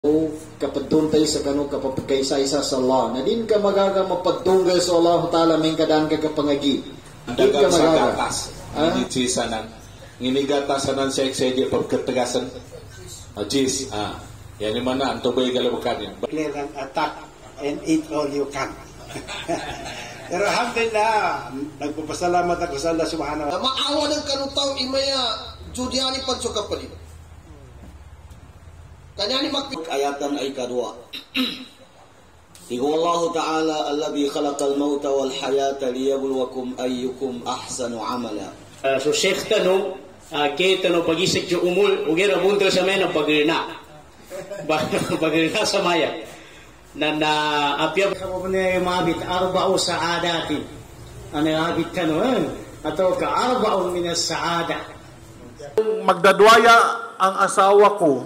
kapaduntay sa kanu kapapagkaisa-isa sa Allah na din ka magaga mapadunggal sa Allah Ta'ala may kadaan ka kapangagi din ka magaga hindi chisanan nginigatasanan sa eksedi pagkatagasan jis yan naman na anto ba igalawakan yan clear and attack and eat all you can. Pero alhamdulillah nagpapasalamat ako sa Allah subhanahu wa ta'ala maawa ng kanutaw imaya judyani pagsukapalit kanyani ayatan ay kadua. Iku Allah Ta'ala alladhi khalaqal mauta wal hayata liyabluwakum ayyukum ahsanu amala. So Sheikh tanong, kita no pagisik jo umul, ugira buntra sa mena pagirna. Pagirna sa maya. Na apya Kamu punya mabit arba'u sa'adati. Ano mabit tanong, atau ka arba'u minas sa'ada. Magdadwaya ang asawa ko,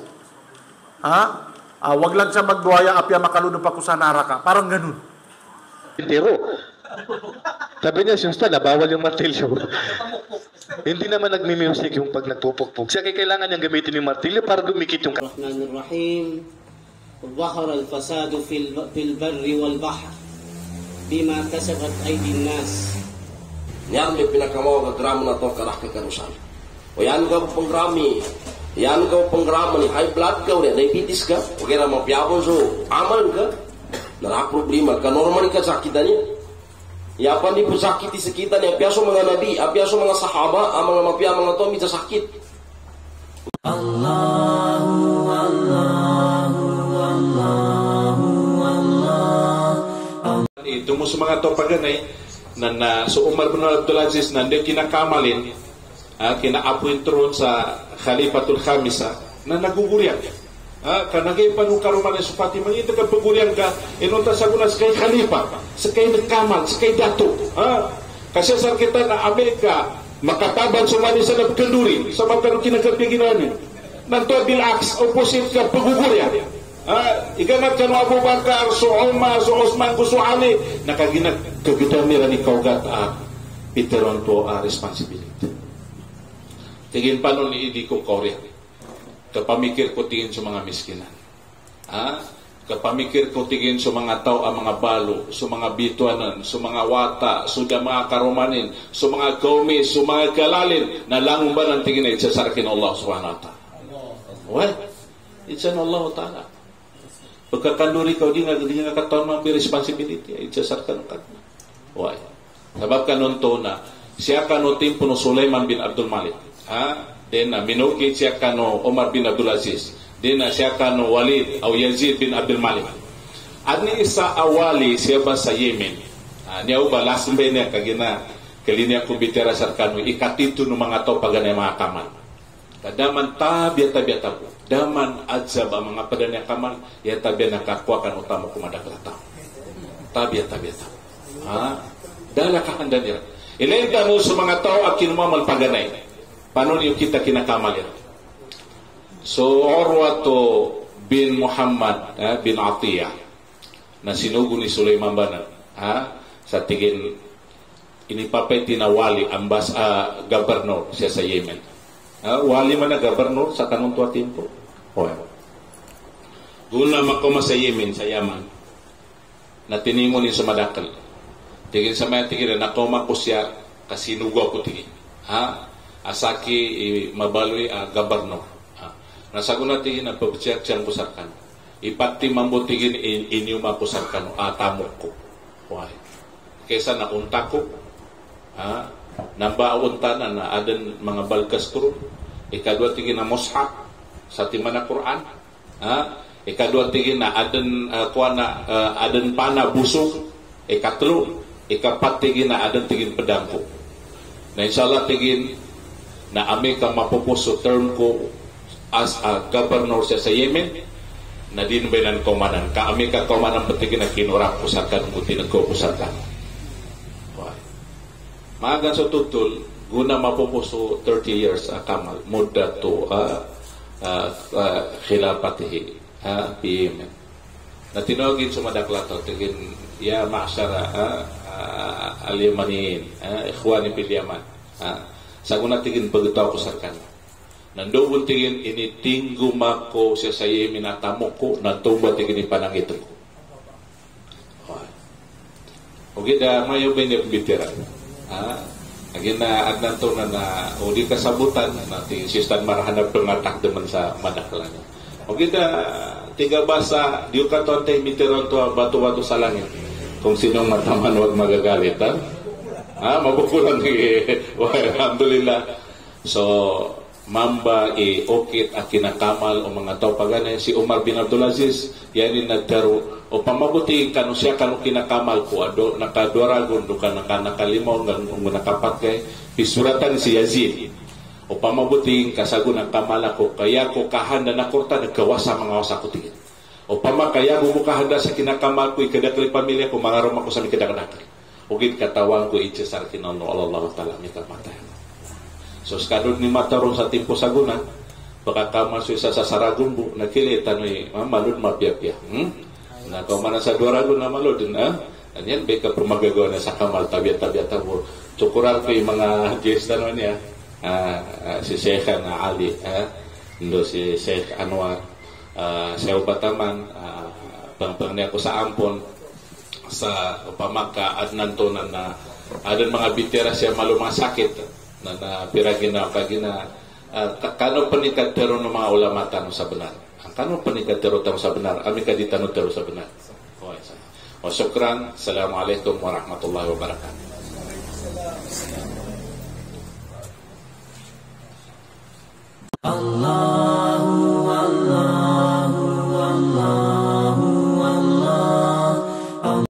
wag lang siya magduwaya apya makalunod pa ko sa naraka. Parang ganun. Pero, sabi niya, sinusta, nabawal yung martilyo. Hindi naman nagmi-music yung pag nagpupukpuk. Siya kailangan niyang gamitin yung martilyo para dumikit yung... Rahim, ظهر الفساد في البر والبحر بما كسبت أيدي الناس. yan may pinakamaw kagramo na to karak kakarusan o yan ka panggrami yan ka panggrama ni high blood ka o diabetes ka o kaya mapiyabon so amal ka nara problema ka normal ka sakitan niya yapan di po sakit di sakitan niya apiaso mga nabi apiaso mga sahaba ang mga mapia mga to bisa sakit Allahu ito mo sa mga to paganay na so Umar bin Abdul Aziz nandiyo kinakamalin kina-appoint ron sa Khalifatul Khamisa na nagugurian kanagay panukaruman sa Fatima ito ka pagurian ka inunta sa gunas kay Khalifa sa kay nagkamal sa kay dato kasi sa kita na Amerika makataban sumali sa nagkanduri sa magkaroon kinagkapiginan nanto bilaks opposite ka pagugurian iganat ka no Abu Bakar so Umar so Osman so Ali nakaginag kagitamira ni kaugat Peteron to responsibility tingin pa nun ni Idi ko Korea kapamikir ko tingin sa mga miskinan kapamikir ko tingin sa mga tao ang mga balo sa mga bituanan sa mga wata sa mga karumanin sa mga gaumis sa mga galalin na langong ba ng tingin na itsasarkin Allah subhanahu wa ta'ala well itsan Allah ta'ala pagkakanduri ka di nga katawan mga responsibility itsasarkan ka why sabab kanon to na siya kano timpo no Sulaiman bin Abdul Malik then minukit siya kano Omar bin Abdul Aziz then siya kano Walid o Yazid bin Abdul Malik adni isa awali siya ba sa Yemen niya ba last ba niya kagina kalinya kumbitera sa kano ikatito no mga to paganay mga kamal kadaman tabiat po daman adzab ang mga padanya kamal ya tabiat nakakuha kan utama kumadaklata tabiat dala ka handa nila ilayin ka mo sa mga tao at kinumamal paganay paano niyo kita kinakamal yan so Urwatu bin Muhammad bin Atiyah na sinugo ni Sulaiman Banan sa tigin inipapay tinawali ambas gobernador siya sa Yemen wali man na gobernador sa kanong tuwa timpo guna makoma sa Yemen sa Yaman na tinimon sa madakal tigin sa mga tigin na nakoma ko siya kasinugo ko tigin asaki mabaloy gobernador nasaguna tigin na pabitsyak siyang kusarkan ipati mambutigin inyo makusarkan tamok ko kesa naunta ko nambaunta na adan mga balkas turo ikadua tigin na mushaf sa timana Quran ikadua tigin na adan adan pana busok ikatlo ikapat tigin na adan tigin pedangko na inshallah tigin na ami kang mapupuso term ko as a governor sa Yemen na dinbenan komandan ka ami ka komandan petigin na kinurak pusarkan muti nagko-pusarkan maagan sa tutul guna mapupuso 30 years kamal mudda to khilafatihi Yemen na tinawagin sa madaklataw tigin ya ma'asyara al-Yamanin ikhwani fil Yaman saguna tigin pagutaw ko sarkan Nandobon tingin ini tinggu mako siya sa iyo minatamok ko, natuba tingin ni panangito ko. Okay, da mayo ba niya bitiran? Agin na agnan to na o di kasabutan natin sistan marahanap pengatak deman sa madaklan. Okay, da tiga basa diyo ka to antay mitiran to batu-batu sa langit. Kung sinong mataman wag magagalit, ha? Mabukulan alhamdulillah. So mamba okit at kinakamal o mga tao pagana si Umar bin Abdul Aziz yani nagtaro o pamabuti kanu siya kanu kinakamal ko ado nakadoragon do nakalimaw ng nakapat kay pisuratan si Yazid o pamabuti kasagun ang kamala ko kaya ko kahanda na korta nagkawasa mga wasa ko tingin o pamakaya mo kahanda sa kinakamal ko ikadakli pamilya ko mangarom ako sa mikadakadakli o gid katawan ko itchesar kinono Allah Ta'ala mitamatay. So skadon ni matarong sa timpo saguna baka kamal sa saragun bu nakilita no malud mapya-pya. Na mana sa doragon na malud na anyan beka pumagagawa na sa kamal tabiat-tabiat mo. Tukural ko yung mga gesta no niya si Sheikh Ali ndo si Sheikh Anwar sa Bataman pang niya ko sa Ampon sa pamagka adnan to na adan mga bitera siya malumasakit na piragin na kagina kano panikadero ng mga ulama tanong sa benar ang kano panikadero tanong sa benar ami kaditano tero sa benar o syukran assalamualaikum warahmatullahi wabarakatuh.